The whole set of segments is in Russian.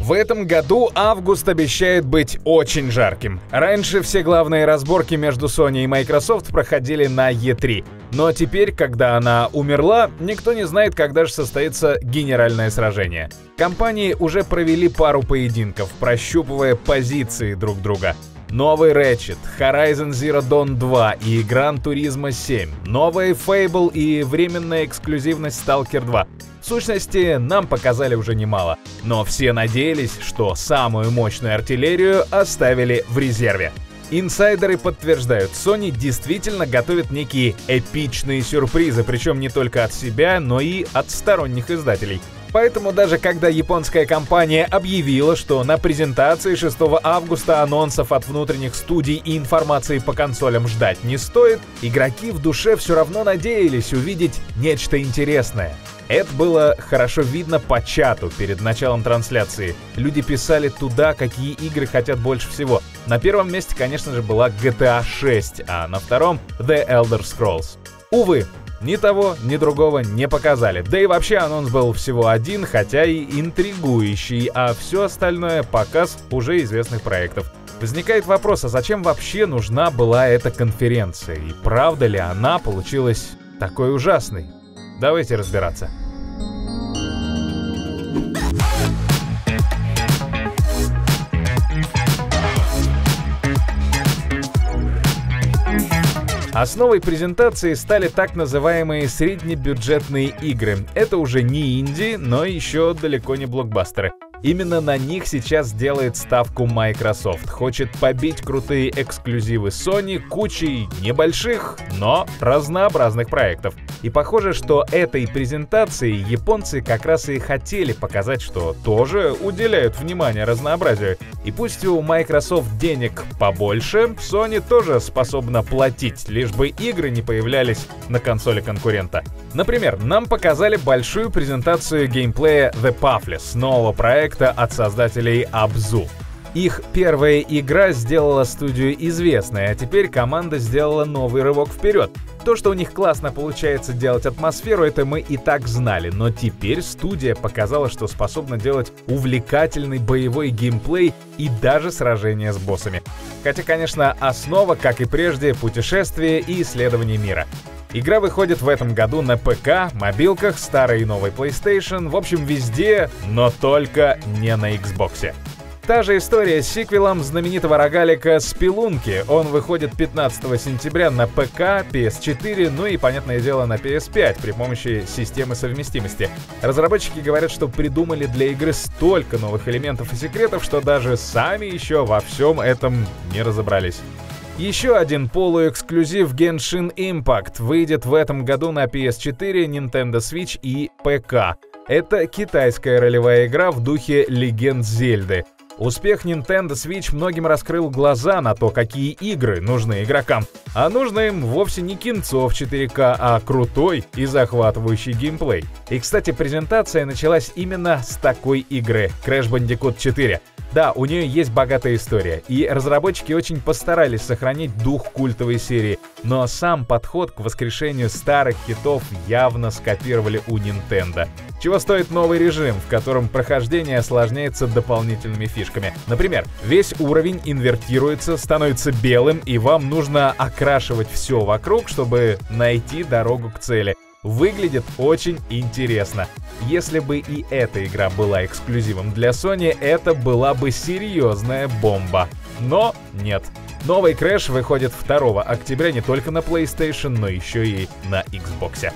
В этом году август обещает быть очень жарким. Раньше все главные разборки между Sony и Microsoft проходили на E3. Но теперь, когда она умерла, никто не знает, когда же состоится генеральное сражение. Компании уже провели пару поединков, прощупывая позиции друг друга. Новый Ratchet, Horizon Zero Dawn 2 и Gran Turismo 7, новый Fable и временная эксклюзивность Stalker 2. В сущности, нам показали уже немало, но все надеялись, что самую мощную артиллерию оставили в резерве. Инсайдеры подтверждают, Sony действительно готовит некие эпичные сюрпризы, причем не только от себя, но и от сторонних издателей. Поэтому даже когда японская компания объявила, что на презентации 6 августа анонсов от внутренних студий и информации по консолям ждать не стоит, игроки в душе все равно надеялись увидеть нечто интересное. Это было хорошо видно по чату перед началом трансляции. Люди писали туда, какие игры хотят больше всего. На первом месте, конечно же, была GTA 6, а на втором — The Elder Scrolls. Увы, ни того, ни другого не показали. Да и вообще анонс был всего один, хотя и интригующий, а все остальное — показ уже известных проектов. Возникает вопрос, а зачем вообще нужна была эта конференция? И правда ли она получилась такой ужасной? Давайте разбираться. Основой презентации стали так называемые среднебюджетные игры. Это уже не инди, но еще далеко не блокбастеры. Именно на них сейчас делает ставку Microsoft. Хочет побить крутые эксклюзивы Sony кучей небольших, но разнообразных проектов. И похоже, что этой презентации японцы как раз и хотели показать, что тоже уделяют внимание разнообразию. И пусть у Microsoft денег побольше, Sony тоже способна платить, лишь бы игры не появлялись на консоли конкурента. Например, нам показали большую презентацию геймплея The Pathless, нового проекта от создателей Abzu. Их первая игра сделала студию известной, а теперь команда сделала новый рывок вперед. То, что у них классно получается делать атмосферу, это мы и так знали, но теперь студия показала, что способна делать увлекательный боевой геймплей и даже сражения с боссами. Хотя, конечно, основа, как и прежде, путешествие и исследование мира. Игра выходит в этом году на ПК, мобилках, старой и новой PlayStation, в общем везде, но только не на Xbox. Та же история с сиквелом знаменитого рогалика Спелунки. Он выходит 15 сентября на ПК, PS4, ну и, понятное дело, на PS5 при помощи системы совместимости. Разработчики говорят, что придумали для игры столько новых элементов и секретов, что даже сами еще во всем этом не разобрались. Еще один полуэксклюзив Genshin Impact выйдет в этом году на PS4, Nintendo Switch и ПК. Это китайская ролевая игра в духе легенд Зельды. Успех Nintendo Switch многим раскрыл глаза на то, какие игры нужны игрокам. А нужно им вовсе не кинцо в 4К, а крутой и захватывающий геймплей. И, кстати, презентация началась именно с такой игры — Crash Bandicoot 4. Да, у нее есть богатая история, и разработчики очень постарались сохранить дух культовой серии, но сам подход к воскрешению старых хитов явно скопировали у Nintendo. Чего стоит новый режим, в котором прохождение осложняется дополнительными фишками. Например, весь уровень инвертируется, становится белым, и вам нужно окрашивать все вокруг, чтобы найти дорогу к цели. Выглядит очень интересно. Если бы и эта игра была эксклюзивом для Sony, это была бы серьезная бомба. Но нет. Новый Crash выходит 2 октября не только на PlayStation, но еще и на Xbox.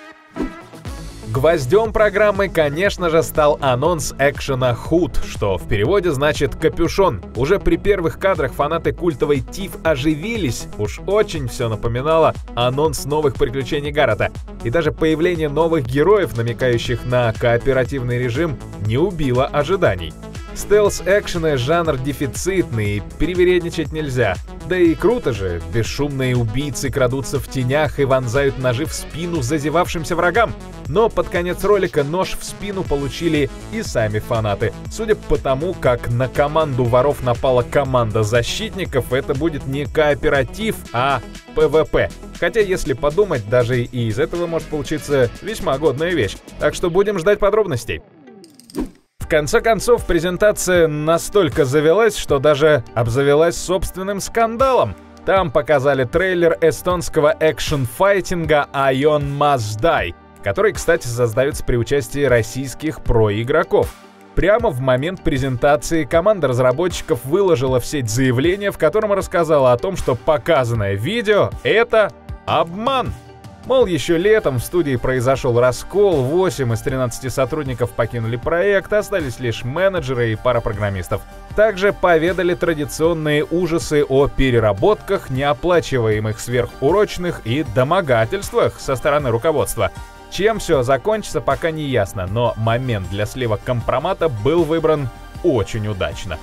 Гвоздем программы, конечно же, стал анонс экшена Hood, что в переводе значит «капюшон». Уже при первых кадрах фанаты культовой Thief оживились, уж очень все напоминало анонс новых приключений Гаррета. И даже появление новых героев, намекающих на кооперативный режим, не убило ожиданий. Стелс-экшены — жанр дефицитный, перевередничать нельзя. Да и круто же, бесшумные убийцы крадутся в тенях и вонзают ножи в спину зазевавшимся врагам. Но под конец ролика нож в спину получили и сами фанаты. Судя по тому, как на команду воров напала команда защитников, это будет не кооператив, а ПВП. Хотя, если подумать, даже и из этого может получиться весьма годная вещь. Так что будем ждать подробностей. В В конце концов, презентация настолько завелась, что даже обзавелась собственным скандалом. Там показали трейлер эстонского экшн-файтинга Ion Must Die, который, кстати, создается при участии российских про-игроков. Прямо в момент презентации команда разработчиков выложила в сеть заявление, в котором рассказала о том, что показанное видео — это обман. Мол, еще летом в студии произошел раскол, 8 из 13 сотрудников покинули проект, остались лишь менеджеры и пара программистов. Также поведали традиционные ужасы о переработках, неоплачиваемых сверхурочных и домогательствах со стороны руководства. Чем все закончится, пока не ясно, но момент для слива компромата был выбран очень удачно.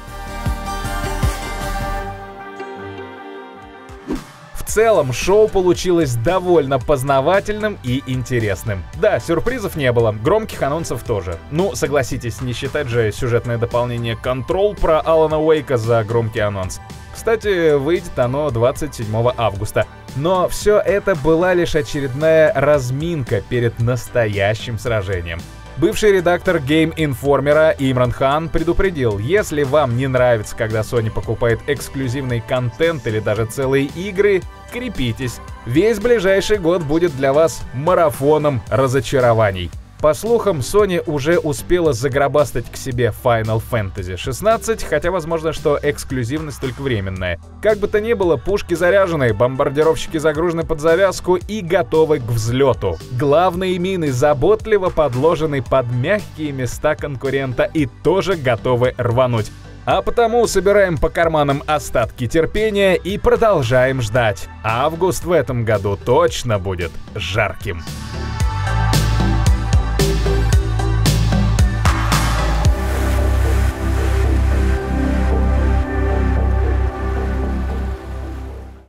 В целом, шоу получилось довольно познавательным и интересным. Да, сюрпризов не было, громких анонсов тоже. Ну, согласитесь, не считать же сюжетное дополнение Control про Алана Уэйка за громкий анонс. Кстати, выйдет оно 27 августа. Но все это была лишь очередная разминка перед настоящим сражением. Бывший редактор Game Informer Имран Хан предупредил, если вам не нравится, когда Sony покупает эксклюзивный контент или даже целые игры, крепитесь. Весь ближайший год будет для вас марафоном разочарований. По слухам, Sony уже успела загробастать к себе Final Fantasy 16, хотя возможно, что эксклюзивность только временная. Как бы то ни было, пушки заряжены, бомбардировщики загружены под завязку и готовы к взлету. Главные мины заботливо подложены под мягкие места конкурента и тоже готовы рвануть. А потому собираем по карманам остатки терпения и продолжаем ждать. Август в этом году точно будет жарким.